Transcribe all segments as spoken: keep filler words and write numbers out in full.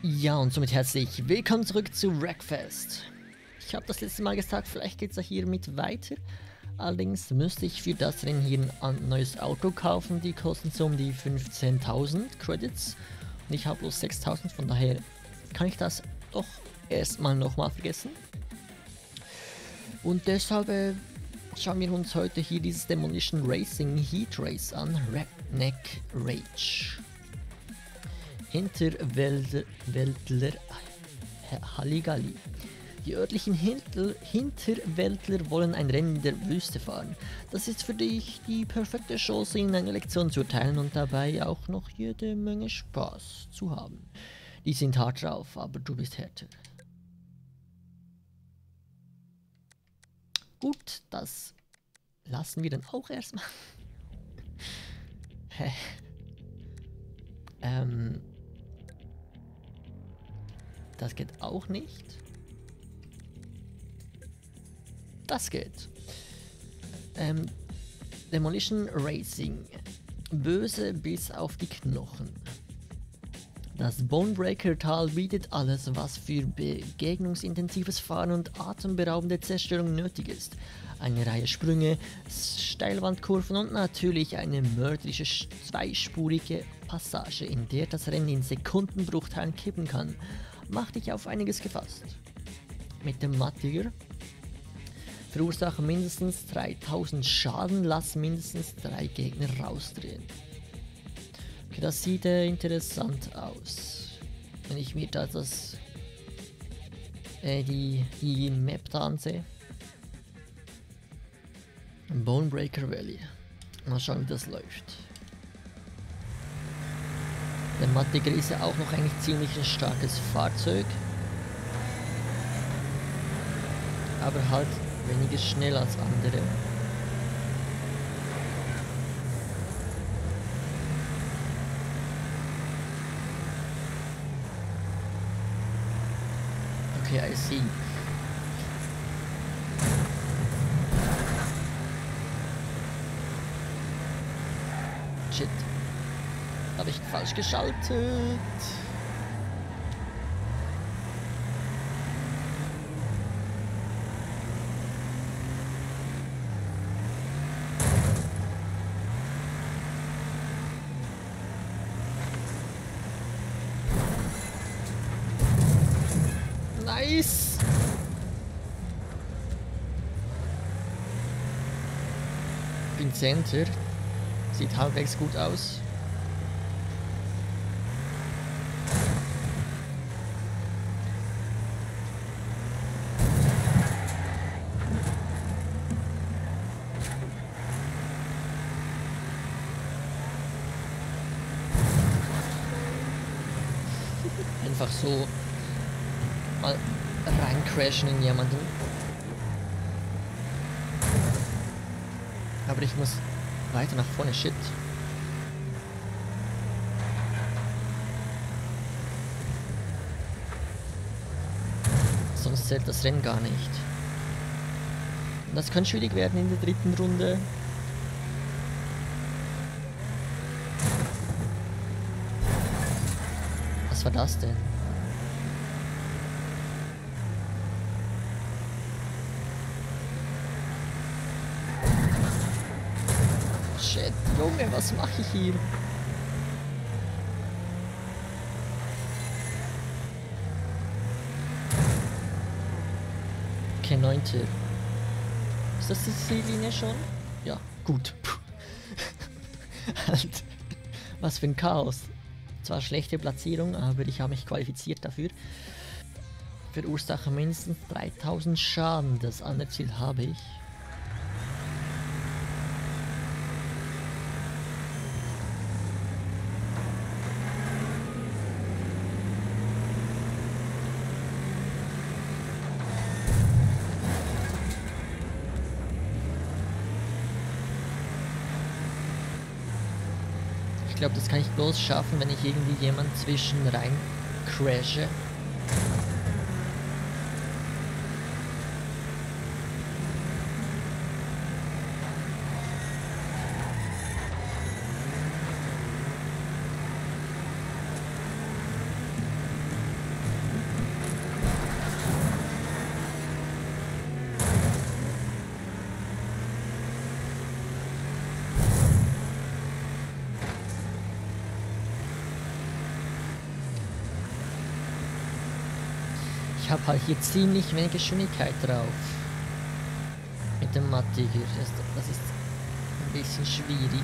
Ja, und somit herzlich willkommen zurück zu Wreckfest. Ich habe das letzte Mal gesagt, vielleicht geht es ja hiermit weiter. Allerdings müsste ich für das Rennen hier ein neues Auto kaufen. Die kosten so um die fünfzehntausend Credits. Und ich habe bloß sechstausend, von daher kann ich das doch erstmal nochmal vergessen. Und deshalb äh, schauen wir uns heute hier dieses Demolition Racing Heat Race an. Redneck Rage. Hinterwäldler Wäldler, Halligalli. Die örtlichen Hinter Hinterwäldler wollen ein Rennen in der Wüste fahren. Das ist für dich die perfekte Chance, ihnen eine Lektion zu erteilen und dabei auch noch jede Menge Spaß zu haben. Die sind hart drauf, aber du bist härter. Gut, das lassen wir dann auch erstmal. Hä? ähm... Das geht auch nicht. Das geht. Ähm, Demolition Racing. Böse bis auf die Knochen. Das Bonebreaker-Tal bietet alles, was für begegnungsintensives Fahren und atemberaubende Zerstörung nötig ist. Eine Reihe Sprünge, Steilwandkurven und natürlich eine mörderische zweispurige Passage, in der das Rennen in Sekundenbruchteilen kippen kann. Mach dich auf einiges gefasst. Mit dem Mattiger verursache mindestens dreitausend Schaden, lass mindestens drei Gegner rausdrehen. Okay, das sieht äh, interessant aus. Wenn ich mir da das äh, die, die Map da ansehe. Bonebreaker Valley. Mal schauen, wie das läuft. Der Mattiger ist ja auch noch eigentlich ziemlich ein starkes Fahrzeug. Aber halt weniger schnell als andere. Okay, I see. Shit. Habe ich falsch geschaltet. Nice. Bin Center. Sieht halbwegs gut aus. Einfach so mal reincrashen in jemanden. Aber ich muss weiter nach vorne, shit. Sonst zählt das Rennen gar nicht. Und das kann schwierig werden in der dritten Runde. Was war das denn? Shit, Junge, was mache ich hier? Okay, neunte. Ist das die Ziellinie schon? Ja, gut. Halt, was für ein Chaos. Zwar schlechte Platzierung, aber ich habe mich qualifiziert dafür. Verursache mindestens dreitausend Schaden. Das andere Ziel habe ich. Ich glaube, das kann ich bloß schaffen, wenn ich irgendwie jemand zwischen rein crashe. Ich habe halt hier ziemlich wenig Geschwindigkeit drauf. Mit dem Mattiger. Das, das ist ein bisschen schwierig.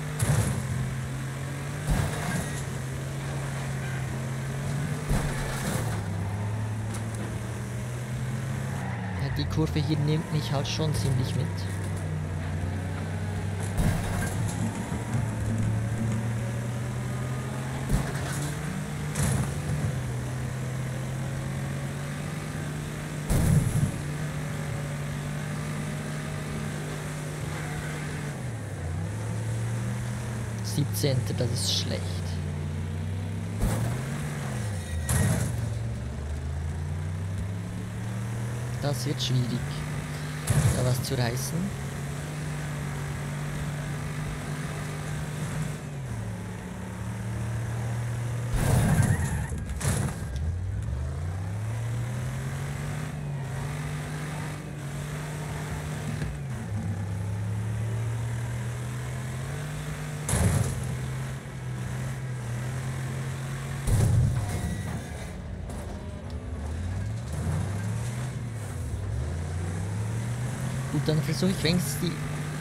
Ja, die Kurve hier nimmt mich halt schon ziemlich mit. siebzehnte, das ist schlecht. Das wird schwierig, da was zu reißen. Gut, dann versuche ich wenigstens die,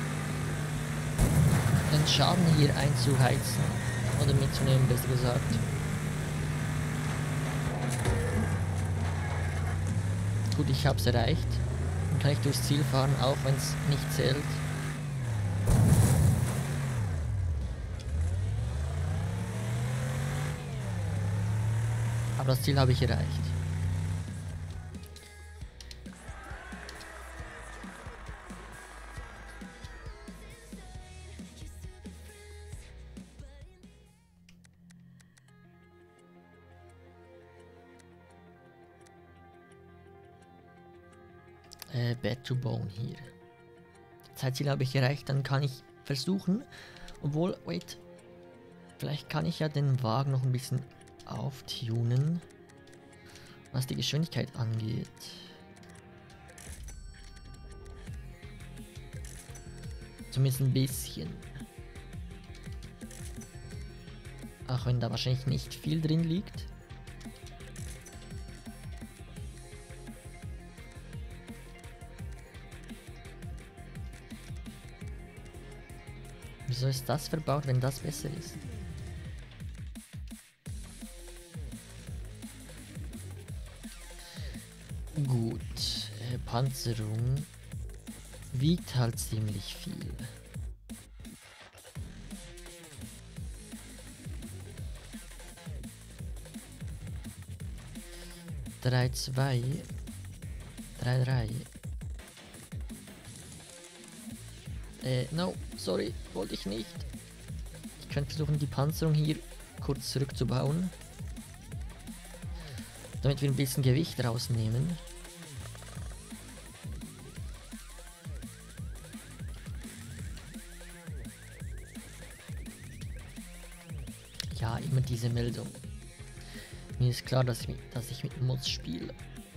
den Schaden hier einzuheizen. Oder mitzunehmen, besser gesagt. Gut, ich habe es erreicht. Dann kann ich durchs Ziel fahren, auch wenn es nicht zählt. Aber das Ziel habe ich erreicht. Äh, Bad to Bone hier. Zeitziel habe ich erreicht, dann kann ich versuchen, obwohl, wait, vielleicht kann ich ja den Wagen noch ein bisschen auftunen, was die Geschwindigkeit angeht. Zumindest ein bisschen. Auch wenn da wahrscheinlich nicht viel drin liegt. Wieso ist das verbaut, wenn das besser ist? Gut, äh, Panzerung wiegt halt ziemlich viel. drei zwei, drei drei. Äh, no, sorry, wollte ich nicht. Ich könnte versuchen, die Panzerung hier kurz zurückzubauen. Damit wir ein bisschen Gewicht rausnehmen. Ja, immer diese Meldung. Mir ist klar, dass ich, dass ich mit Mods spiele.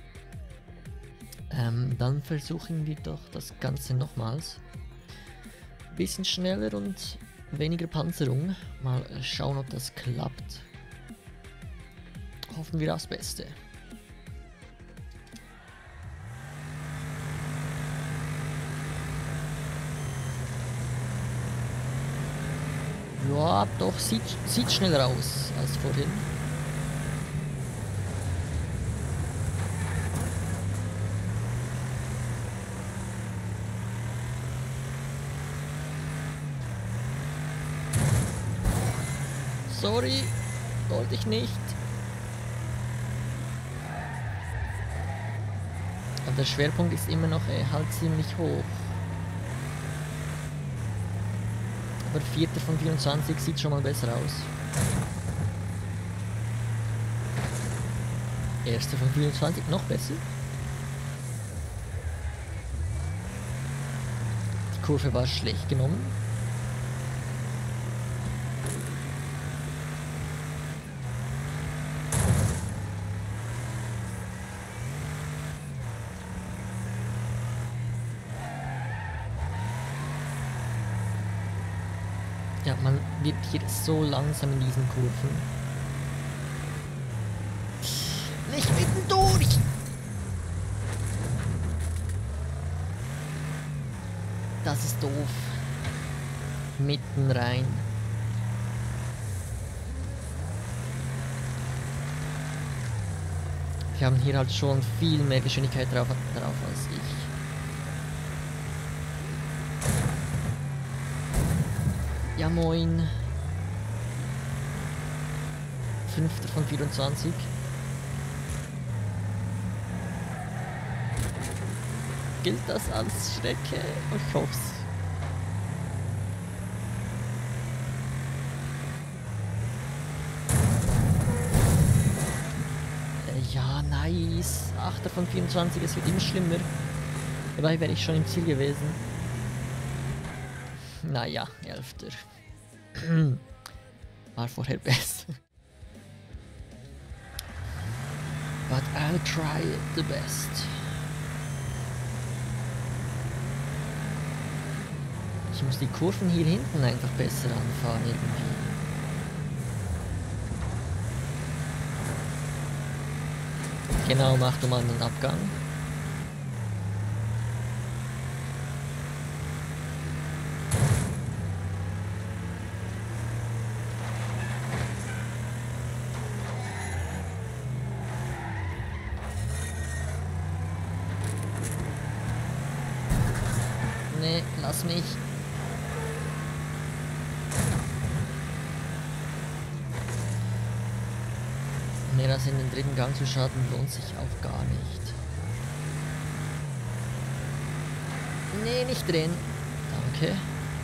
Ähm, dann versuchen wir doch das Ganze nochmals. Bisschen schneller und weniger Panzerung. Mal schauen, ob das klappt. Hoffen wir aufs Beste. Ja, doch, sieht, sieht schneller aus als vorhin. Sorry, wollte ich nicht. Aber der Schwerpunkt ist immer noch äh, halt ziemlich hoch. Aber vierter von vierundzwanzig sieht schon mal besser aus. Erster von vierundzwanzig noch besser. Die Kurve war schlecht genommen. Ja, man wird hier so langsam in diesen Kurven. Nicht mittendurch! das ist doof. Mitten rein. Die haben hier halt schon viel mehr Geschwindigkeit drauf, drauf als ich. Ja moin. Fünfter von vierundzwanzig. Gilt das als Strecke? Ich hoffe es. Ja, nice. Achter von vierundzwanzig, es wird immer schlimmer. Dabei wäre ich schon im Ziel gewesen. Naja, Elfter. War vorher besser. But I'll try the best. Ich muss die Kurven hier hinten einfach besser anfahren irgendwie. Genau, mach du mal einen Abgang. Nee, lass mich. Mehr als in den dritten Gang zu starten lohnt sich auch gar nicht. Nee, nicht drehen. Danke.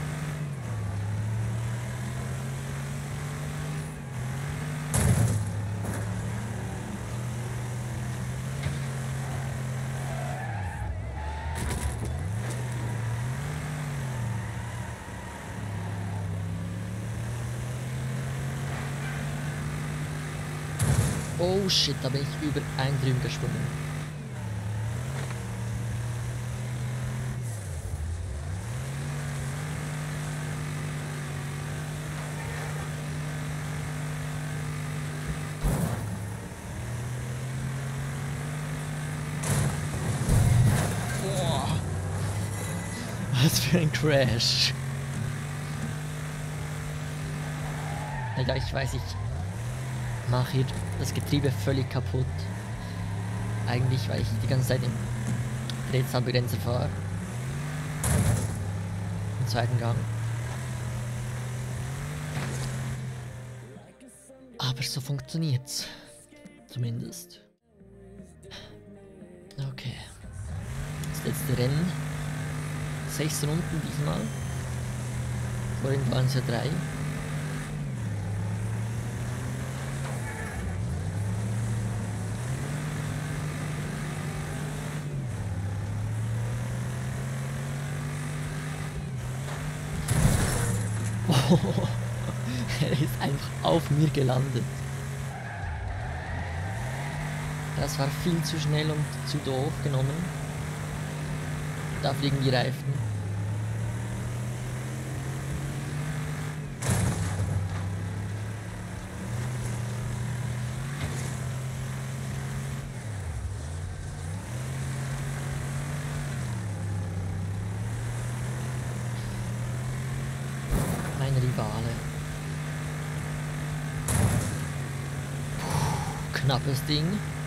Oh shit, da bin ich über einen drüben gesprungen. Boah. Was für ein Crash. Ja, ich weiß, ich mache hier das Getriebe völlig kaputt. Eigentlich, weil ich die ganze Zeit im Drehzahlbegrenzer fahre. Im zweiten Gang. Aber so funktioniert's. Zumindest. Okay. Das letzte Rennen. Sechs Runden diesmal. Vorhin waren es ja drei. Er ist einfach auf mir gelandet. Das war viel zu schnell und zu doof genommen. Da fliegen die Reifen. Rivale. Puh, knappes Ding.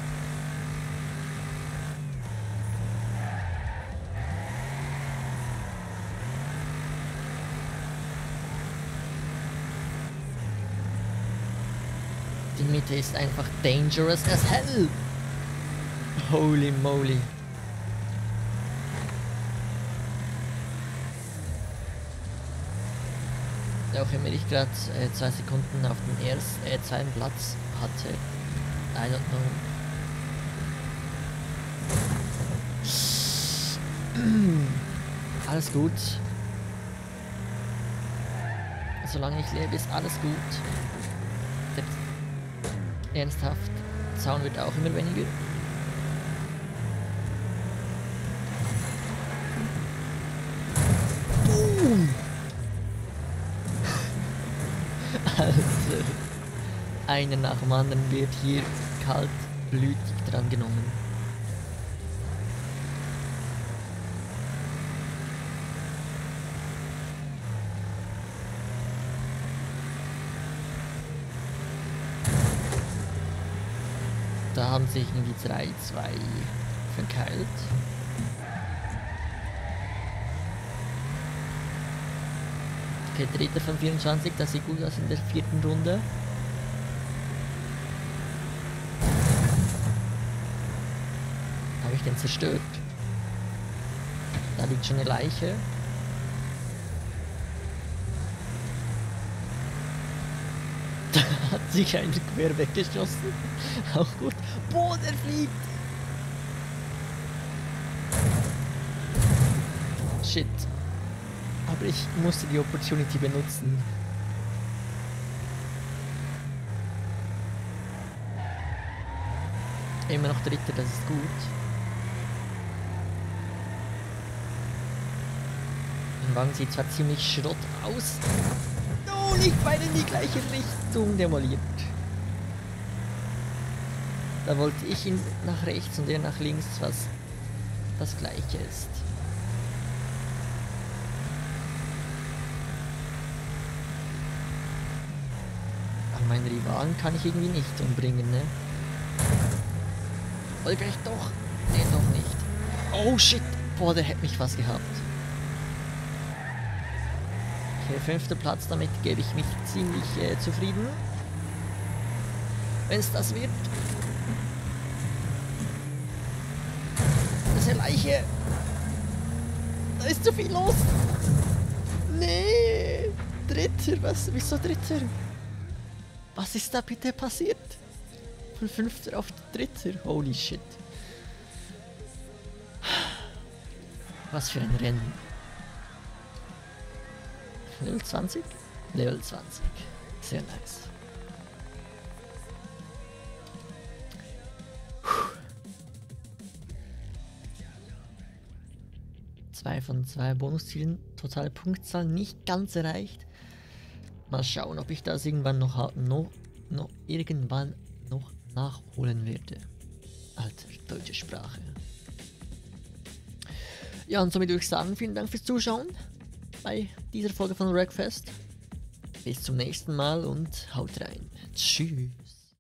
Die Mitte ist einfach dangerous as hell. Holy moly. Auch immer ich gerade äh, zwei Sekunden auf dem ersten, äh, zweiten Platz hatte. I don't know. Alles gut. Solange ich lebe, ist alles gut. Selbst ernsthaft, Zaun wird auch immer weniger. Boom. Also, einer nach dem anderen wird hier kaltblütig dran genommen. Da haben sich irgendwie drei, zwei verkeilt. Okay, dritter von vierundzwanzig, das sieht gut aus in der vierten Runde. Habe ich den zerstört? Da liegt schon eine Leiche. Da hat sich ein quer weggeschossen. Auch gut. Boah, der fliegt! Shit. Aber ich musste die Opportunity benutzen. Immer noch dritter, das ist gut. Mein Wagen sieht zwar ziemlich Schrott aus. Oh, nicht beide in die gleiche Richtung demoliert. Da wollte ich ihn nach rechts und er nach links, was das gleiche ist. Aber meinen Rivalen kann ich irgendwie nicht umbringen, ne? Oder vielleicht doch? Ne, doch nicht. Oh shit! Boah, der hätte mich fast gehabt. Okay, fünfter Platz, damit gebe ich mich ziemlich äh, zufrieden. Wenn es das wird. Das ist eine Leiche. Da ist zu viel los. Nee. Dritter, was? Wieso Dritter? Was ist da bitte passiert? Von Fünfter auf Dritter. Holy shit. Was für ein Rennen. Level zwanzig? Level zwanzig. Sehr nice. Zwei von zwei Bonuszielen. Totale Punktzahl nicht ganz erreicht. Mal schauen, ob ich das irgendwann noch, noch, noch irgendwann noch nachholen werde. Alter, deutsche Sprache. Ja, und somit würde ich sagen, vielen Dank fürs Zuschauen bei dieser Folge von Wreckfest. Bis zum nächsten Mal und haut rein. Tschüss.